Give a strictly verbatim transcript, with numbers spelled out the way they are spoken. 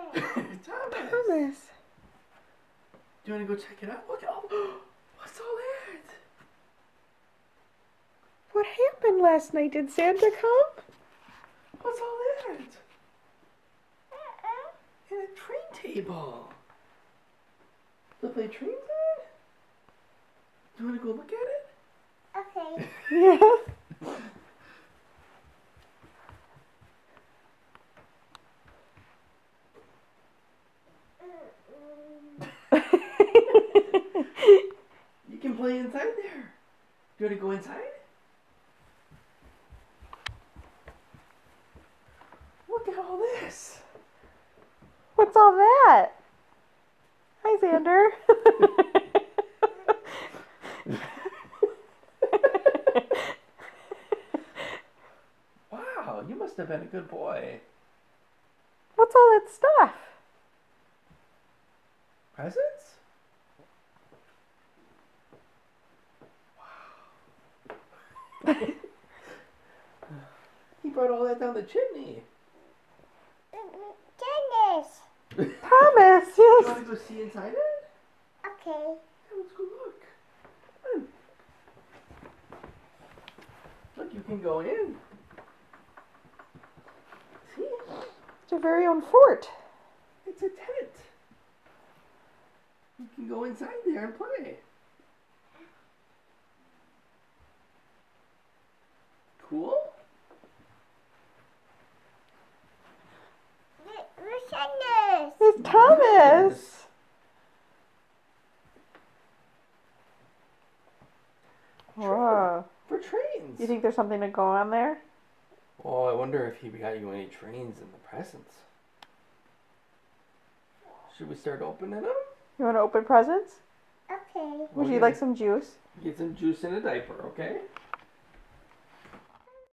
Thomas. Thomas. Do you want to go check it out? Look at all. What's all that? What happened last night? Did Santa come? What's all that? And a train table. To play trains on? Do you want to go look at it? Okay. Yeah. You can play inside there. Do you want to go inside? Look at all this. What's all that? Hi, Xander. Wow, you must have been a good boy. What's all that stuff? Presents? Wow. He brought all that down the chimney. Dennis. Thomas, You yes. want to go see inside it? Okay. Yeah, let's go look. Come on. Look, you can go in. See? It's your very own fort. It's a tent. You can go inside there and play. Cool? Where's Dennis? It's Thomas. Whoa. For trains. You think there's something to go on there? Oh, I wonder if he got you any trains in the presents. Should we start opening them? You want to open presents? Okay. Would Okay. you like some juice? Get some juice in a diaper, okay?